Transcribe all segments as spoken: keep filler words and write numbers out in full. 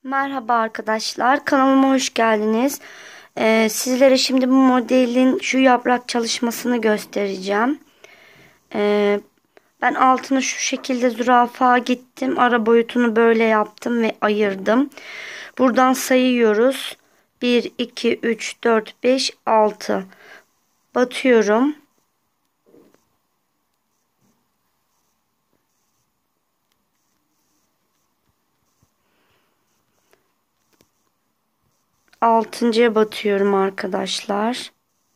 Merhaba arkadaşlar, kanalıma hoş geldiniz. Ee, sizlere şimdi bu modelin şu yaprak çalışmasını göstereceğim. Ee, ben altını şu şekilde zürafa gittim. Ara boyutunu böyle yaptım ve ayırdım. Buradan sayıyoruz. bir, iki, üç, dört, beş, altı. Batıyorum. Altıncıya batıyorum arkadaşlar.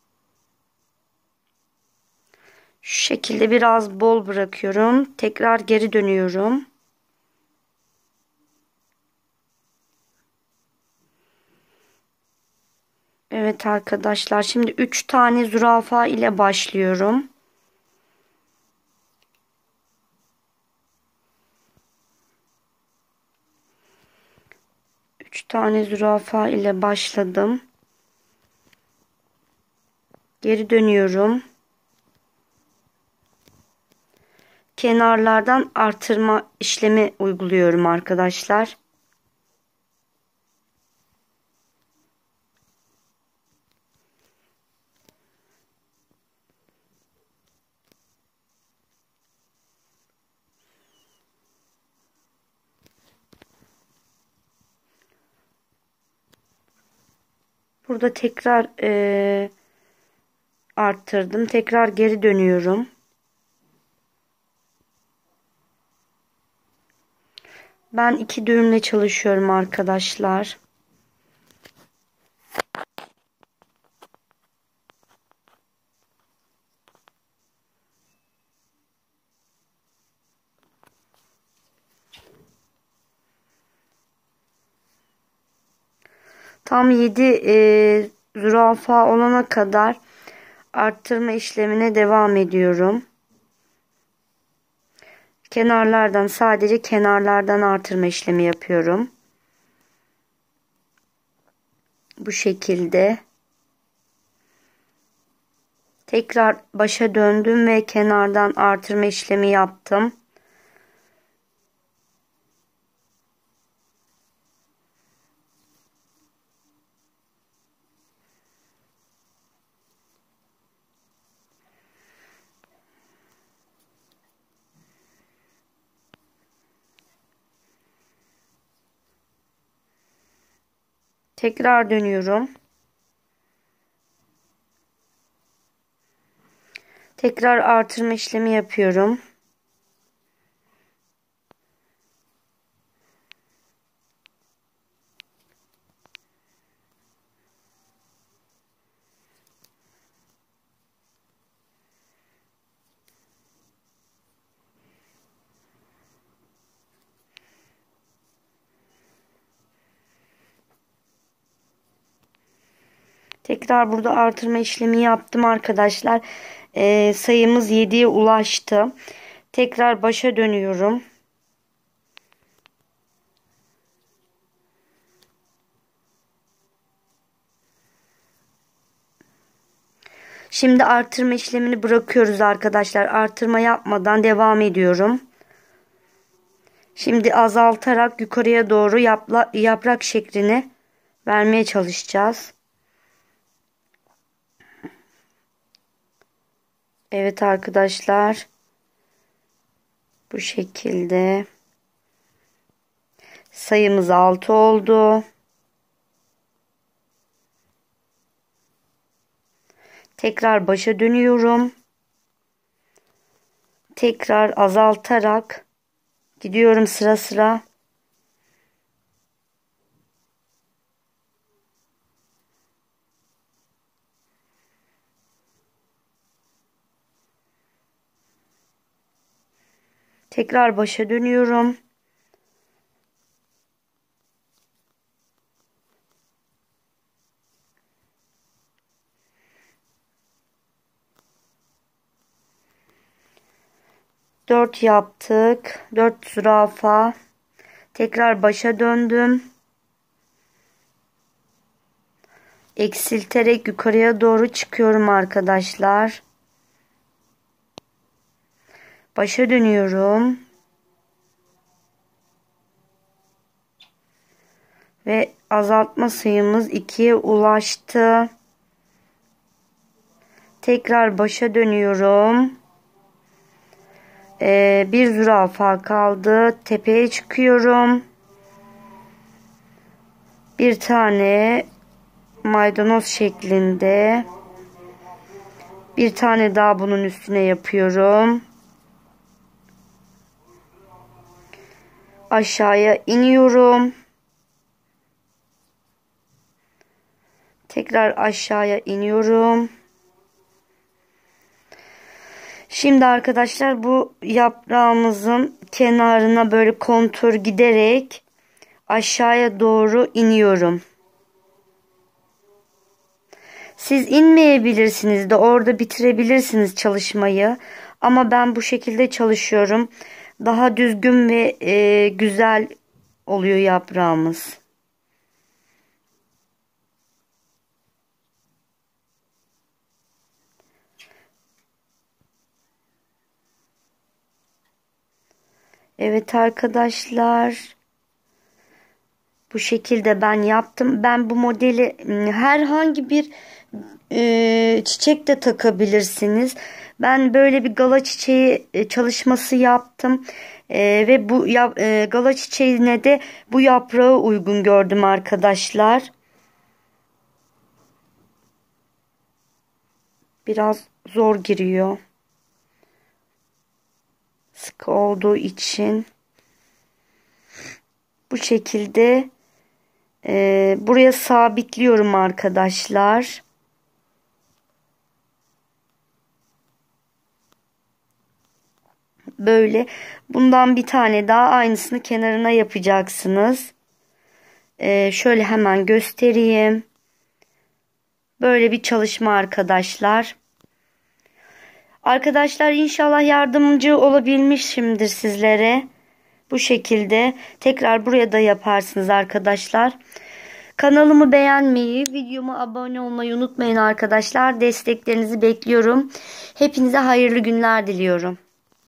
Şu şekilde biraz bol bırakıyorum. Tekrar geri dönüyorum. Evet arkadaşlar, şimdi üç tane zürafa ile başlıyorum. üç tane zürafa ile başladım. Geri dönüyorum. Kenarlardan artırma işlemi uyguluyorum arkadaşlar. Burada tekrar e, arttırdım. Tekrar geri dönüyorum. Ben iki düğümle çalışıyorum arkadaşlar. Tam yedi e, zürafa olana kadar arttırma işlemine devam ediyorum. Kenarlardan, sadece kenarlardan artırma işlemi yapıyorum. Bu şekilde. Tekrar başa döndüm ve kenardan artırma işlemi yaptım. Tekrar dönüyorum. Tekrar artırma işlemi yapıyorum. Tekrar burada artırma işlemi yaptım arkadaşlar. Ee, sayımız yediye ulaştı. Tekrar başa dönüyorum. Şimdi artırma işlemini bırakıyoruz arkadaşlar. Artırma yapmadan devam ediyorum. Şimdi azaltarak yukarıya doğru yapla, yaprak şeklini vermeye çalışacağız. Evet arkadaşlar. Bu şekilde. Sayımız altı oldu. Tekrar başa dönüyorum. Tekrar azaltarak gidiyorum sıra sıra. Tekrar başa dönüyorum. dört yaptık. dört zürafa. Tekrar başa döndüm. Eksilterek yukarıya doğru çıkıyorum arkadaşlar. Başa dönüyorum. Ve azaltma sayımız ikiye ulaştı. Tekrar başa dönüyorum. Ee, bir zürafa kaldı. Tepeye çıkıyorum. Bir tane maydanoz şeklinde. Bir tane daha bunun üstüne yapıyorum. Aşağıya iniyorum. Tekrar aşağıya iniyorum. Şimdi arkadaşlar bu yaprağımızın kenarına böyle kontur giderek aşağıya doğru iniyorum. Siz inmeyebilirsiniz de orada bitirebilirsiniz çalışmayı. Ama ben bu şekilde çalışıyorum. Daha düzgün ve e, güzel oluyor yaprağımız. Evet arkadaşlar. Bu şekilde ben yaptım. Ben bu modeli herhangi bir e, çiçek de takabilirsiniz. Ben böyle bir gala çiçeği e, çalışması yaptım. E, ve bu ya, e, gala çiçeğine de bu yaprağı uygun gördüm arkadaşlar. Biraz zor giriyor. Sıkı olduğu için. Bu şekilde e, buraya sabitliyorum arkadaşlar. Böyle bundan bir tane daha aynısını kenarına yapacaksınız. E, şöyle hemen göstereyim. Böyle bir çalışma arkadaşlar. Arkadaşlar inşallah yardımcı olabilmişimdir sizlere. Bu şekilde tekrar buraya da yaparsınız arkadaşlar. Kanalımı beğenmeyi, videoma abone olmayı unutmayın arkadaşlar. Desteklerinizi bekliyorum. Hepinize hayırlı günler diliyorum.